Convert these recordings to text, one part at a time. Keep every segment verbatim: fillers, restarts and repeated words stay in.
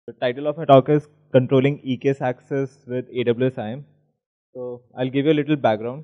The title of my talk is Controlling E K S Access with A W S I A M. So I'll give you a little background.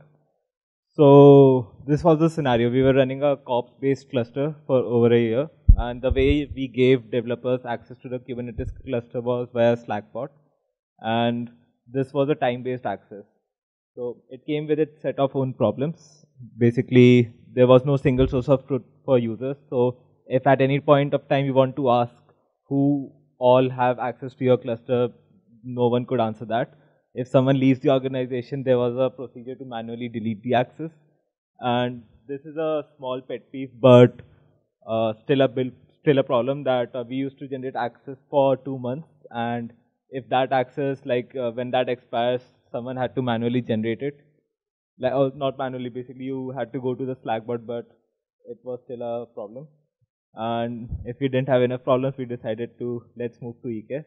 So this was the scenario. We were running a kops-based cluster for over a year, and the way we gave developers access to the Kubernetes cluster was via Slackbot, and this was a time-based access. So it came with its set of own problems. Basically, there was no single source of truth for users. So if at any point of time you want to ask who all have access to your cluster, no one could answer that. If someone leaves the organization, there was a procedure to manually delete the access. And this is a small pet peeve, but uh, still a build, still a problem that uh, we used to generate access for two months. And if that access, like uh, when that expires, someone had to manually generate it. Like, oh, not manually, basically you had to go to the Slackbot, but it was still a problem. And if we didn't have enough problems, we decided to let's move to E K S.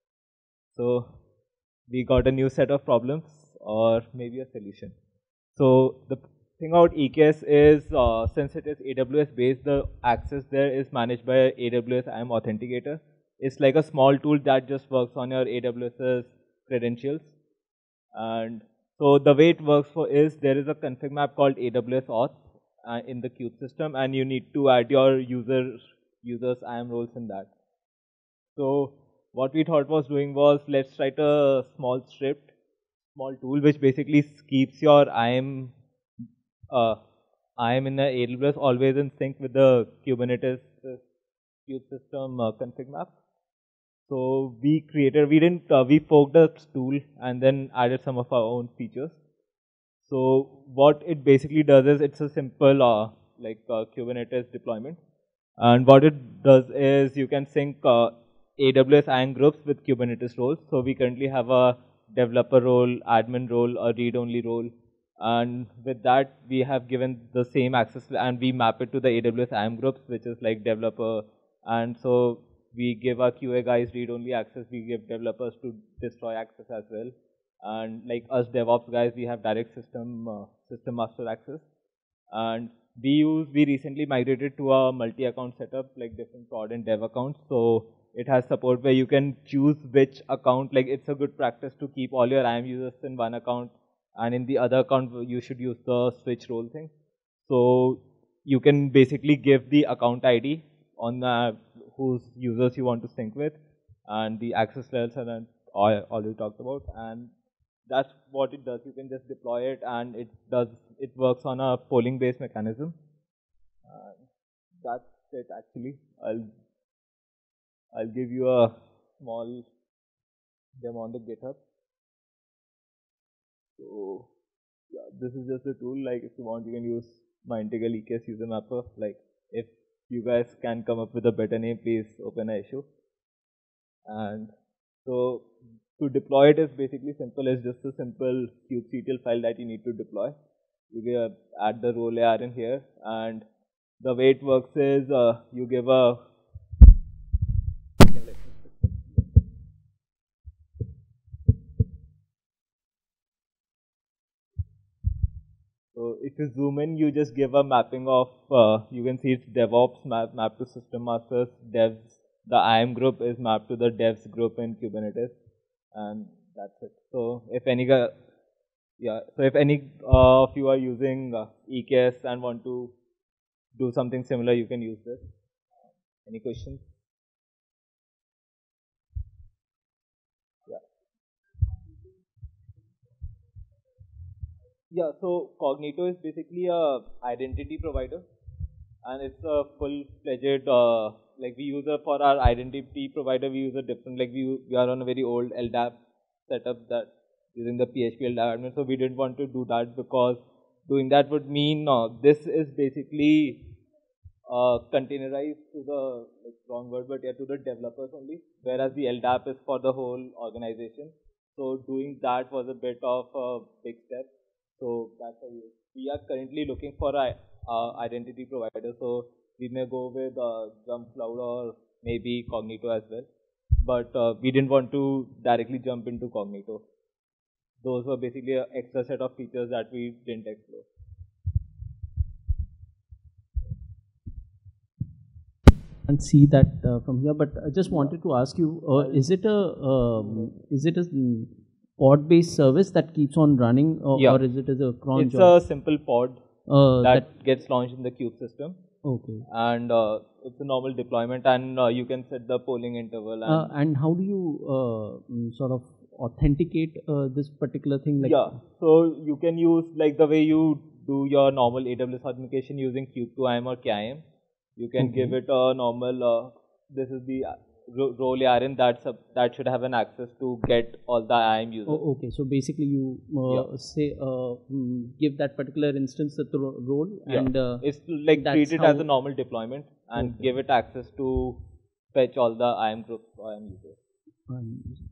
So we got a new set of problems, or maybe a solution. So the thing about E K S is, uh, since it is A W S based, the access there is managed by A W S I A M Authenticator. It's like a small tool that just works on your AWS's credentials. And so the way it works for is there is a config map called A W S Auth uh, in the kube system, and you need to add your user users I A M roles in that. So what we thought was doing was, let's write a small script, small tool which basically keeps your I A M uh, I A M in the A W S always in sync with the Kubernetes uh, kube system uh, config map. So we created, we didn't, uh, we forked the tool and then added some of our own features. So what it basically does is, it's a simple uh, like uh, Kubernetes deployment. And what it does is, you can sync uh, A W S I A M groups with Kubernetes roles. So we currently have a developer role, admin role, a read-only role. And with that, we have given the same access, and we map it to the A W S I A M groups, which is like developer. And so we give our Q A guys read-only access, we give developers to destroy access as well. And like us DevOps guys, we have direct system uh, system master access. And we use, we recently migrated to a multi-account setup, like different prod and dev accounts. So it has support where you can choose which account, like it's a good practice to keep all your I A M users in one account, and in the other account you should use the switch role thing. So you can basically give the account I D on the whose users you want to sync with, and the access levels and I already talked about, and that's what it does. You can just deploy it, and it does, it works on a polling based mechanism. And that's it actually. I'll I'll give you a small demo on the GitHub. So yeah, this is just a tool. Like if you want, you can use my integral E K S user mapper. Like if you guys can come up with a better name, please open an issue. And so to deploy it is basically simple. It's just a simple kubectl file that you need to deploy. You give, add the role A R in here, and the way it works is uh, you give a so if you zoom in, you just give a mapping of, uh, you can see it's DevOps map, mapped to system masters, devs, the I A M group is mapped to the devs group in Kubernetes, and that's it. So if any, yeah, so if any uh, of you are using uh, E K S and want to do something similar, you can use this. Any questions? Yeah, so Cognito is basically a identity provider, and it's a full-fledged, uh, like we use a, for our identity provider, we use a different, like we, we are on a very old L D A P setup that using the P H P L D A P admin, so we didn't want to do that because doing that would mean uh, this is basically uh, containerized to the, like wrong word, but yeah, to the developers only, whereas the L D A P is for the whole organization. So doing that was a bit of a big step. So that's how we, we are currently looking for a uh, identity provider. So we may go with uh, Jump Cloud or maybe Cognito as well. But uh, we didn't want to directly jump into Cognito. Those were basically an extra set of features that we didn't explore. can't see that uh, from here, but I just wanted to ask you: uh, is it a um, is it a pod-based service that keeps on running, or, yeah. or is it as a cron It's job? a simple pod uh, that, that gets launched in the Cube system. Okay. And uh, it's a normal deployment, and uh, you can set the polling interval. And, uh, and how do you uh, sort of authenticate uh, this particular thing? Like yeah, so you can use like the way you do your normal A W S authentication using Cube two I A M or K I A M. You can Okay. give it a normal. Uh, this is the ro role A R N that's a, that should have an access to get all the I A M users. Oh, okay. So basically, you uh, Yeah. say uh, mm, give that particular instance the ro role, Yeah. and uh, it's like treat it as a normal deployment and Okay. give it access to fetch all the I A M groups I A M users. Um,